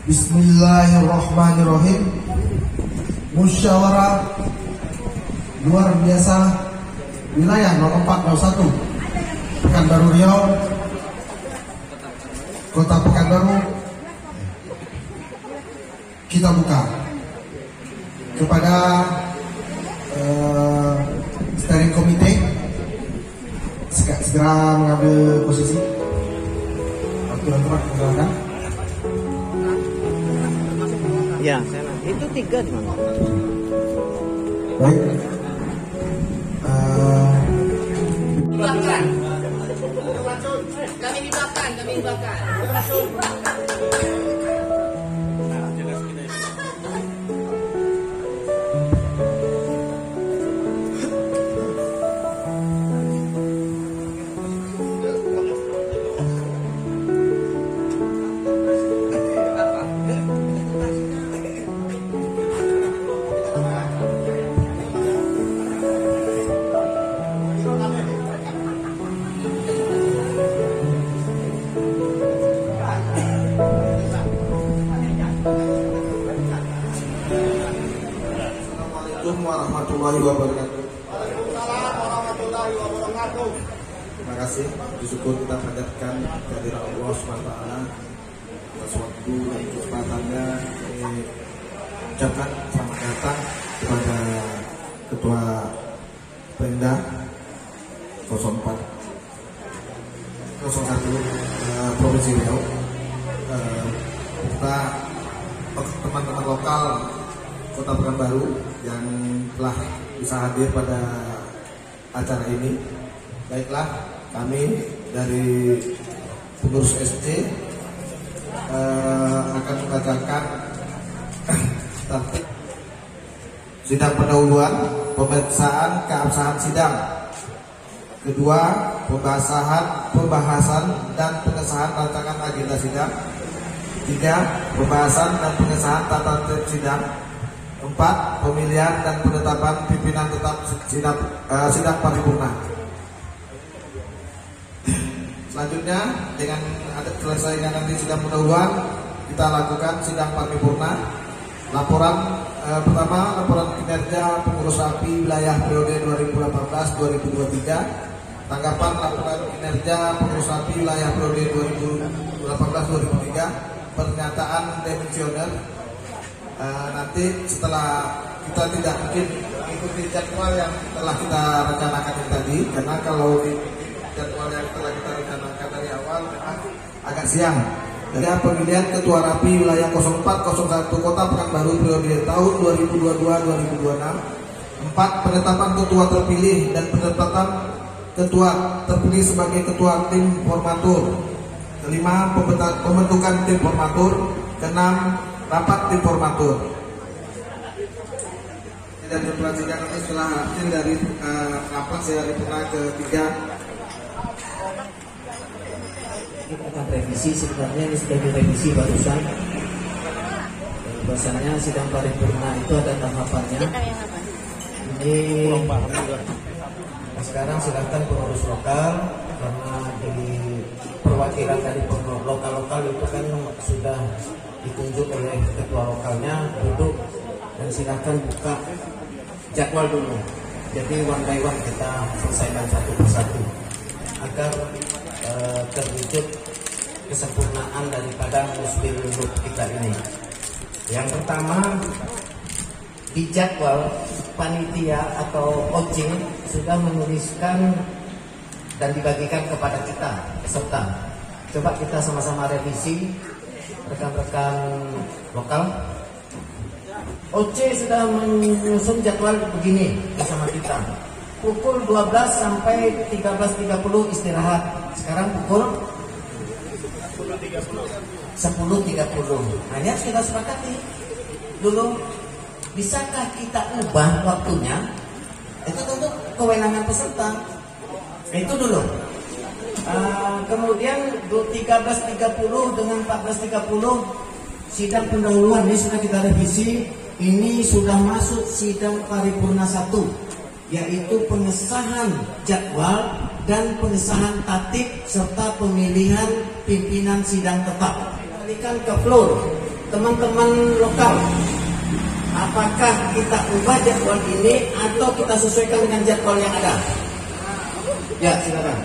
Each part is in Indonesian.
Bismillahirrahmanirrahim. Musyawarah luar biasa wilayah 0401 Pekanbaru Riau, Kota Pekanbaru, kita buka kepada steering committee segera mengambil posisi. Aturan tempat silakan. Ya, itu 3 di mana? Baik. Kami dibakar. Assalamualaikum warahmatullahi wabarakatuh. Terima kasih. Bersyukur kita panjatkan kehadiran Allah SWT atas waktu dan kesempatannya. Ucapkan selamat datang kepada Ketua Pemda 04 01 Provinsi Riau. Kita teman-teman lokal Kota Pekanbaru yang telah bisa hadir pada acara ini. Baiklah, kami dari pengurus SC akan membacakan tertib sidang pendahuluan, pemeriksaan keabsahan sidang. Kedua, pembahasan dan pengesahan rancangan agenda sidang. 3, pembahasan dan pengesahan tata tertib sidang. 4, pemilihan dan penetapan pimpinan tetap sidang paripurna. Selanjutnya, dengan selesainya nanti sidang pendahuluan, kita lakukan sidang paripurna. Laporan pertama, laporan kinerja pengurus rapi wilayah periode 2018-2023. Tanggapan laporan kinerja pengurus rapi wilayah periode 2018-2023. Pernyataan demisioner. Nanti setelah kita tidak mungkin mengikuti jadwal yang telah kita rencanakan tadi, karena kalau di jadwal yang telah kita rencanakan dari awal memang agak siang. Jadi pemilihan ketua rapi wilayah 0401 Kota Pekanbaru periode tahun 2022-2026. 4, penetapan ketua terpilih dan penetapan ketua terpilih sebagai ketua tim formatur. 5, pembentukan tim formatur. 6, rapat tim formatur. Tidak diperhatikan ini setelah hasil dari rapat paripurna ketiga. Kita akan revisi, sebenarnya ini sudah direvisi barusan. Bahasanya sidang paripurna itu ada tahapannya. Ini sekarang silakan pengurus lokal, karena di perwakilan dari pengurus lokal itu kan sudah ditunjuk oleh ketua lokalnya, duduk dan silakan buka jadwal dulu. Jadi one by one kita selesaikan satu persatu agar terwujud kesempurnaan daripada musbil loop kita ini. Yang pertama, di jadwal panitia atau OC sudah menuliskan dan dibagikan kepada kita peserta. Coba kita sama-sama revisi, rekan-rekan lokal. OC sudah menyusun jadwal begini bersama kita. Pukul 12 sampai 13.30 istirahat. Sekarang pukul 10.30. Hanya kita sepakati dulu, bisakah kita ubah waktunya? Itu tentu kewenangan peserta. Itu dulu. Kemudian 13.30 dengan 14.30 sidang pendahuluan ini sudah kita revisi. Ini sudah masuk sidang paripurna 1, yaitu pengesahan jadwal dan pengesahan tatip serta pemilihan pimpinan sidang tetap. Kembalikan ke floor teman-teman lokal, apakah kita ubah jadwal ini atau kita sesuaikan dengan jadwal yang ada? Ya, silakan.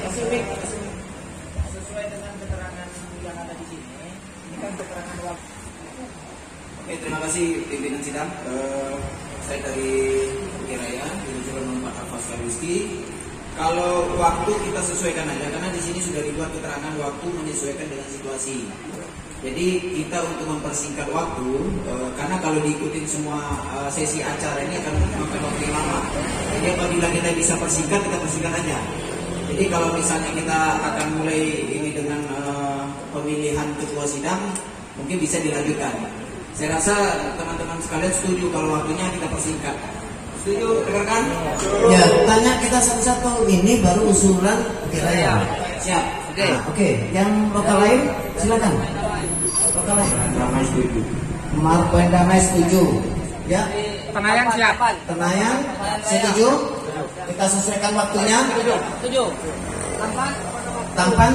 Sesuai dengan keterangan yang ada di sini, ini kan keterangan waktu. Oke, terima kasih pimpinan sidang. Saya dari Bukit Raya, Direktur Pak Alfas Rizky. Kalau waktu kita sesuaikan aja, karena di sini sudah dibuat keterangan waktu menyesuaikan dengan situasi. Jadi kita untuk mempersingkat waktu, karena kalau diikutin semua sesi acara ini akan memakan waktu yang lama. Jadi apabila kita bisa persingkat, kita persingkat aja. Jadi kalau misalnya kita akan mulai ini dengan pemilihan ketua sidang, mungkin bisa dilanjutkan. Saya rasa teman-teman sekalian setuju kalau waktunya kita persingkat. Setuju, rekan-rekan? Ya, tanya kita satu-satu. Ini baru usulan Bukit Raya. Siap. Oke. Oke, yang lokal lain silakan. Lokal lain. Ramai setuju. Marpoin Damai setuju. Ya, Tenayan siap. Tenayan setuju. Kita sesuaikan waktunya. Setuju. Tampan. Tampan.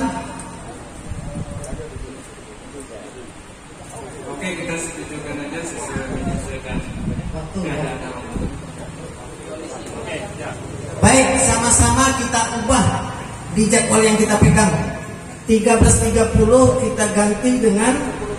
Oke, kita setujukan aja menyesuaikan Waktu. Ya. keadaan waktu. Baik, sama-sama kita ubah di jadwal yang kita pegang. 13.30 kita ganti dengan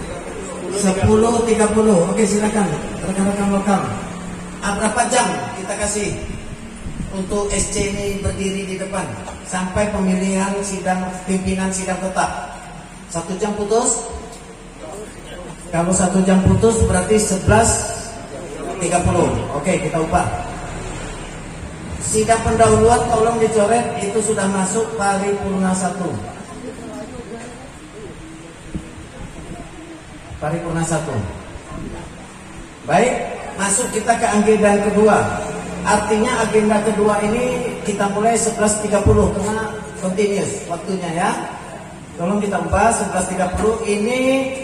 10.30. Oke, silakan rekan-rekan lokal. Berapa jam kita kasih untuk SC ini berdiri di depan sampai pemilihan sidang pimpinan sidang tetap? 1 jam putus? Kalau 1 jam putus berarti 11.30. Oke, kita ubah. Sidang pendahuluan tolong dicoret, itu sudah masuk paripurna 1. Paripurna 1. Baik, masuk kita ke agenda kedua. Artinya agenda kedua ini kita mulai 11.30 karena continuous waktunya ya. Tolong kita ubah 11.30. Ini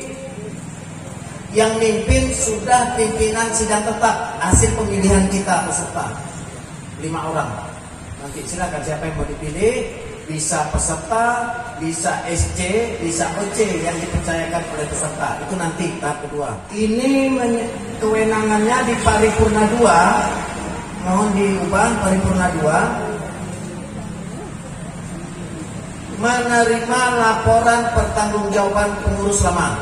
yang mimpin sudah pimpinan sidang tetap hasil pemilihan kita peserta 5 orang. Nanti silakan siapa yang mau dipilih, bisa peserta, bisa SC, bisa OC yang dipercayakan oleh peserta. Itu nanti tahap kedua. Ini kewenangannya di paripurna 2. Mohon diubah paripurna 2. Menerima laporan pertanggungjawaban pengurus lama.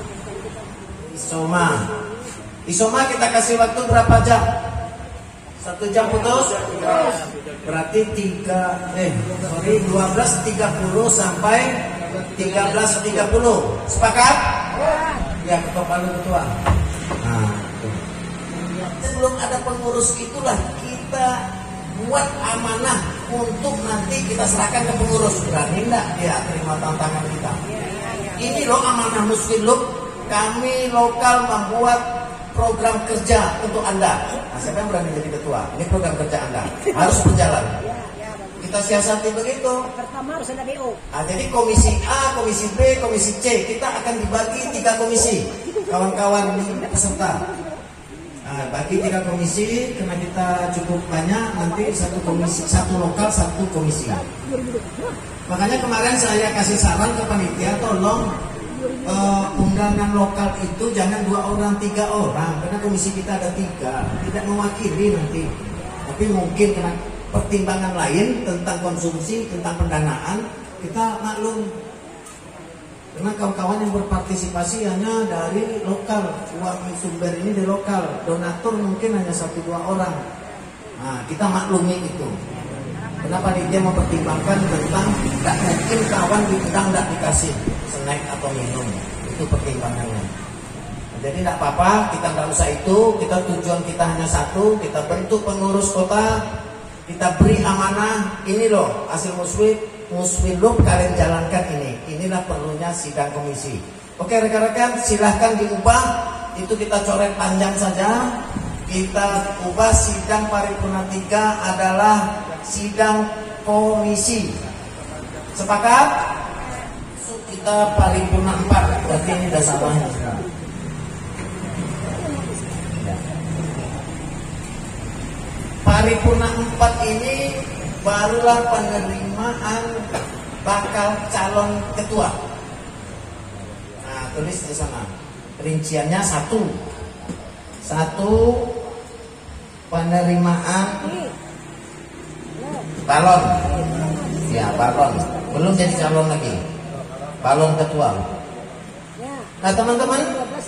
Isoma kita kasih waktu berapa jam? 1 jam putus? Berarti 12.30 sampai 13.30. Sepakat? Ya, ketua palu ketua. Nah, sebelum ada pengurus itulah kita buat amanah untuk nanti kita serahkan ke pengurus. Berani enggak dia terima tantangan kita? Ini loh amanah Muslim loh. Kami lokal membuat program kerja untuk Anda. Nah, siapa yang berani jadi ketua? Ini program kerja Anda harus berjalan. Kita siasati begitu. Pertama harus ada BO. Jadi komisi A, komisi B, komisi C kita akan dibagi 3 komisi. Kawan-kawan peserta. Nah, bagi 3 komisi karena kita cukup banyak, nanti 1 komisi, 1 lokal, 1 komisi. Makanya kemarin saya kasih saran ke panitia, tolong undangan lokal itu jangan 2 orang, 3 orang, karena komisi kita ada 3, tidak mewakili nanti. Tapi mungkin karena pertimbangan lain tentang konsumsi, tentang pendanaan, kita maklum. Karena kawan-kawan yang berpartisipasi hanya dari lokal, uang sumber ini dari lokal, donatur mungkin hanya 1-2 orang. Nah, kita maklumi itu. Kenapa dia mempertimbangkan tentang tidak mungkin kawan diundang tidak dikasih snack atau minum, itu pertimbangannya. Nah, jadi tidak apa-apa, kita nggak usah itu. Kita tujuan kita hanya satu, kita bentuk pengurus kota, kita beri amanah. Ini loh hasil muswilub kalian jalankan ini. Inilah perlunya sidang komisi. Oke rekan-rekan, silahkan diubah. Itu kita coret panjang saja. Kita ubah sidang paripurna 3 adalah sidang komisi. Sepakat? Kita paripurna 4. Berarti ini udah salahnya. Paripurna 4 ini barulah penerimaan bakal calon ketua. Nah, tulis di sana. rinciannya satu penerimaan balon, ya balon, belum jadi calon lagi, balon ketua. Nah teman-teman,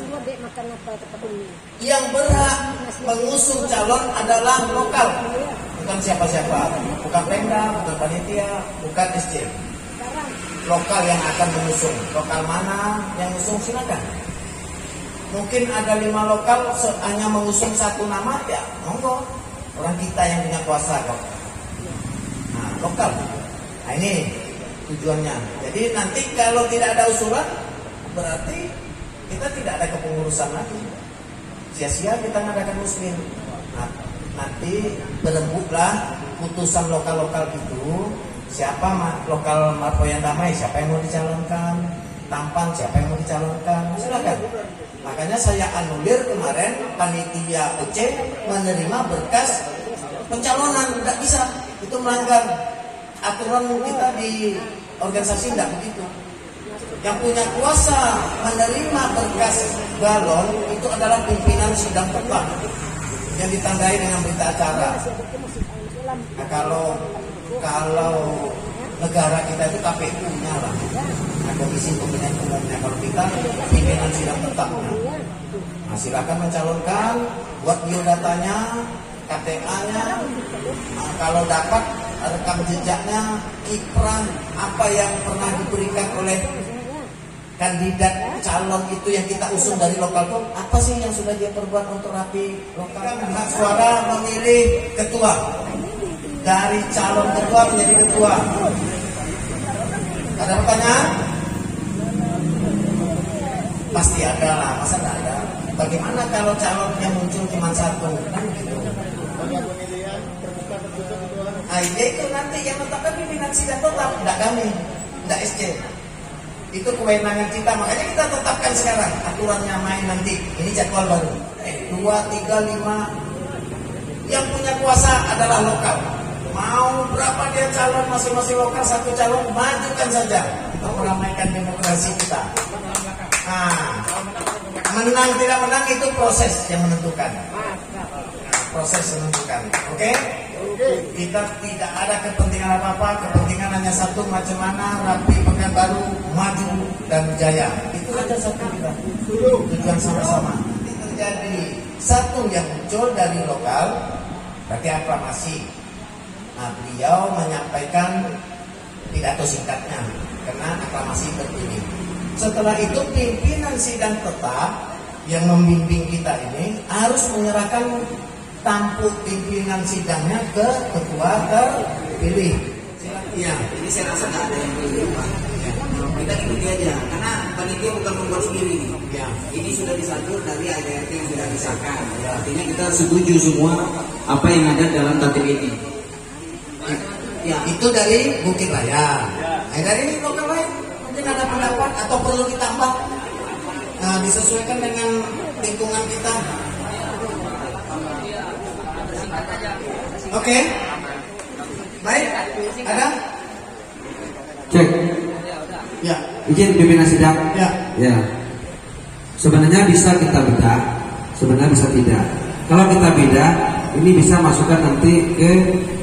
yang berhak mengusung calon adalah lokal, bukan siapa-siapa, bukan Pemda, bukan panitia, bukan SC. Lokal yang akan mengusung. Lokal mana yang usung silakan. Mungkin ada 5 lokal hanya mengusung 1 nama, ya monggo. Orang kita yang punya kuasa kok. Nah lokal. Nah ini tujuannya. Jadi nanti kalau tidak ada usulan, berarti kita tidak ada kepengurusan lagi. Sia-sia kita mengadakan muslim. Nah, nanti berembuklah putusan lokal-lokal itu. Siapa lokal Marpoyan Damai, siapa yang mau dicalonkan, Tampan siapa yang mau dicalonkan, silakan. Makanya saya anulir kemarin panitia PC menerima berkas pencalonan, tidak bisa, itu melanggar aturan kita di organisasi, tidak begitu. Yang punya kuasa menerima berkas balon itu adalah pimpinan sidang tetap yang ditandai dengan berita acara. Nah, kalau negara kita itu KPU-nya lah, nah, Komisi Pemilihan Umumnya. Kalau kita pimpinan sidang tetapnya. Nah, silakan mencalonkan, buat biodatanya, KTA-nya. Nah, kalau dapat rekam jejaknya, kiprah apa yang pernah diberikan oleh kandidat calon itu yang kita usung dari lokal itu, apa sih yang sudah dia perbuat untuk rapi lokal. Hak suara memilih ketua, dari calon ketua menjadi ketua. Ada pertanyaan? Pasti ada lah, masa tidak ada? Bagaimana kalau calon yang muncul cuma 1? Kan gitu. Itu nanti yang menetapkan pimpinan sidang tetap, tidak kami, tidak SC. Itu kewenangan kita, makanya kita tetapkan sekarang aturannya main nanti. Ini jadwal baru. 2, 3, 5. Yang punya kuasa adalah lokal. Mau berapa dia calon, masing-masing lokal 1 calon, majukan saja untuk meramaikan demokrasi kita. Nah, menang tidak menang itu proses yang menentukan. Proses menentukan. Oke? Kita tidak ada kepentingan apa-apa, kepentingan hanya satu, macam mana Rapi Pekanbaru maju dan jaya. Itu saja satu kita. Tujuan sama-sama. Nanti terjadi satu yang muncul dari lokal, berarti aklamasi. Nah, beliau menyampaikan pidato singkatnya karena aklamasi terpilih. Setelah itu pimpinan sidang tetap yang membimbing kita ini harus menyerahkan tampuk pimpinan sidangnya ke ketua terpilih. Iya, ini saya rasa tidak ada yang perlu Pak. Kita ikuti aja, karena panitia bukan membuat sendiri nih. Ya. Ini sudah disatur dari ADRT yang sudah disahkan. Artinya kita setuju semua apa yang ada dalam tatip ini. Ya, itu dari Bukit Raya. Dari lokal lain mungkin ada pendapat atau perlu ditambah. Nah, disesuaikan dengan lingkungan kita. Oke. Baik. Ada? Cek. Ya. Izin pimpinan sidang. Ya. Ya. Sebenarnya bisa kita bedah, sebenarnya bisa tidak. Kalau kita beda, ini bisa masukkan nanti ke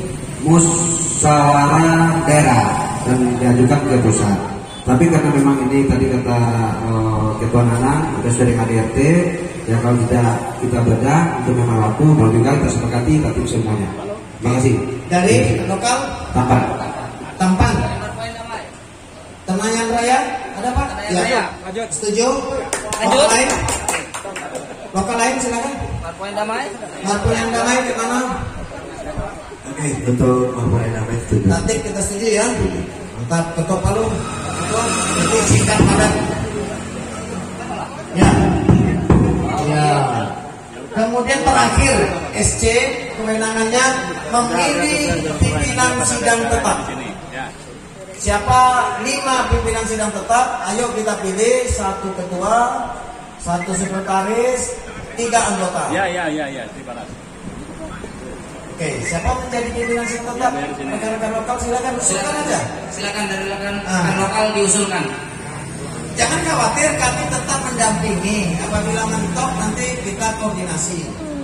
musyawarah daerah dan diajukan ke pusat. Tapi karena memang ini tadi kata Ketua Nana sudah sering ADRT, ya kalau kita bedah untuk memang laku, kalau juga kita sepakati tapi semuanya. Terima kasih. Dari lokal Tampan. Tampan. Tenayan Raya ada Pak? Ya, lanjut. Setuju? Lanjut. Lokal lain? Lokal lain silakan. Marpoyan Damai. Marpoyan Damai ke mana? Oke, untuk Marpoyan Damai setuju. Nanti kita setuju ya. Mantap, ketua Palu. Ketua, nanti singkat padat. Ya. Ya. Kemudian terakhir SC kewenangannya memilih pimpinan sidang tetap. Siapa 5 pimpinan sidang tetap? Ayo kita pilih 1 ketua, 1 sekretaris, 3 anggota. Ya, terima kasih. Oke, siapa menjadi pimpinan sidang tetap? Rekan-rekan lokal silakan usulkan aja. Silakan dari rekan Ah. lokal diusulkan. Jangan khawatir, kami tetap mendampingi. Apabila mentok nanti kita koordinasi.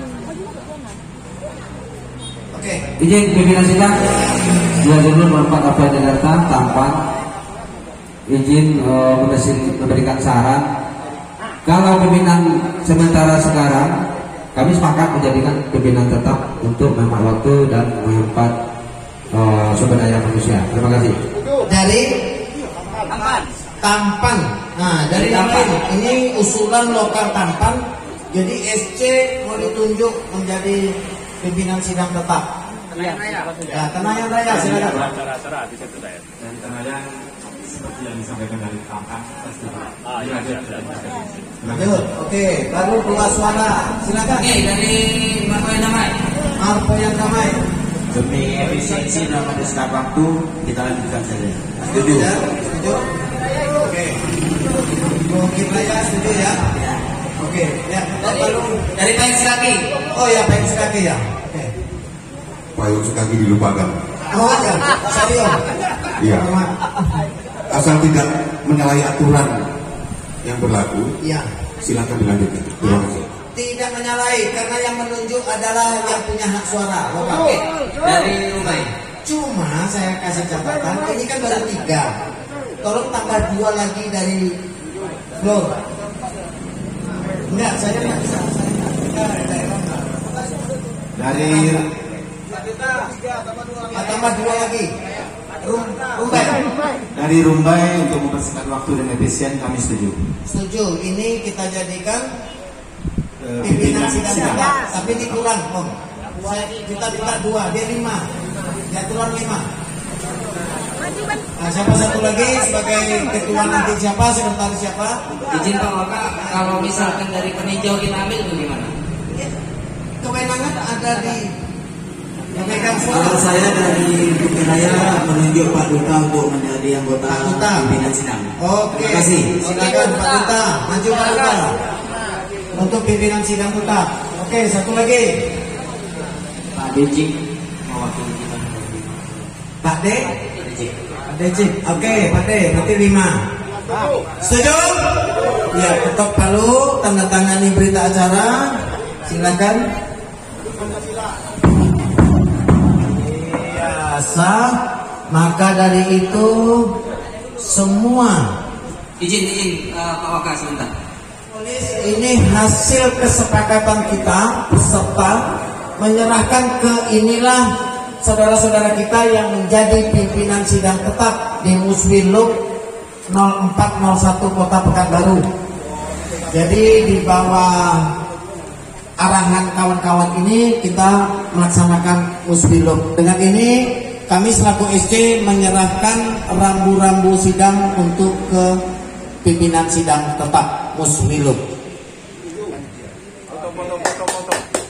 Oke. Izin pimpinan sidang, bila dulu Bapak Kapolda Jakarta tampan izin memberikan saran. Kalau pimpinan sementara sekarang, kami sepakat menjadikan pimpinan tetap untuk menghemat waktu dan menghemat sumber daya manusia. Terima kasih. Dari Tampan. Nah, dari Tampan ini usulan lokal Tampan. Jadi SC mau ditunjuk menjadi pimpinan sidang tetap. Ya, Tenayan Raya silakan. Dan Tenayan seperti yang disampaikan dari Tampan, pasti. Lanjut. Oke, baru dua suara. Silakan. Oke, dari Marco yang damai. Marco yang damai. Demi efisiensi dan mempersingkat waktu, kita lanjutkan saja. Setuju ya? Setuju. Oke. Mungkin Raya setuju ya? Oke. Ya, lalu Dari Payung Sekaki. oh ya, Payung Sekaki ya. Oke. Payung Sekaki dilupakan. Oh ya, Sadio. Iya. Asal tidak menyalahi aturan yang berlaku, Iya. silakan dilanjutkan. Terima kasih. Tidak menyalahi karena yang menunjuk adalah yang punya hak suara. Bapak. Oke, dari Rumai. Cuma saya kasih catatan, ini kan baru 3. Tolong tambah 2 lagi dari floor. Enggak, saya nggak bisa. Dari Tambah 2 lagi. Rumbai. dari Rumbai untuk mempersingkat waktu dan efisien kami setuju. Setuju. Ini kita jadikan pimpinan sidang tetap, tapi dikurang, Om. Kita minta 2, dia 5. Dia turun 5. Nah, siapa satu lagi sebagai ketua nanti siapa, sekretaris siapa? Izin Pak Waka, kalau misalkan dari peninjau kita ambil itu gimana? Kewenangan ada di pemegang Kalau suara. saya dari Bukit Raya menunjuk Pak Duta untuk menjadi anggota Pak Duta. pimpinan sidang. Oke, Terima kasih. silakan Pak Duta, maju Pak Duta untuk pimpinan sidang tetap. Oke, satu lagi Pak Dejik mewakili kita. Pak D. Pak Dejik. Oke, Pak D, berarti 5. Setuju? Ya, ketok palu, tanda tangani berita acara. Silakan. Ya, sah. Maka dari itu semua Izin Pak Waka sebentar. ini hasil kesepakatan kita peserta menyerahkan ke inilah saudara-saudara kita yang menjadi pimpinan sidang tetap di Musbiluk 0401 Kota Pekanbaru. Jadi di bawah arahan kawan-kawan ini kita melaksanakan Musbiluk. Dengan ini kami selaku SC menyerahkan rambu-rambu sidang untuk ke pimpinan sidang tetap Musbiluk.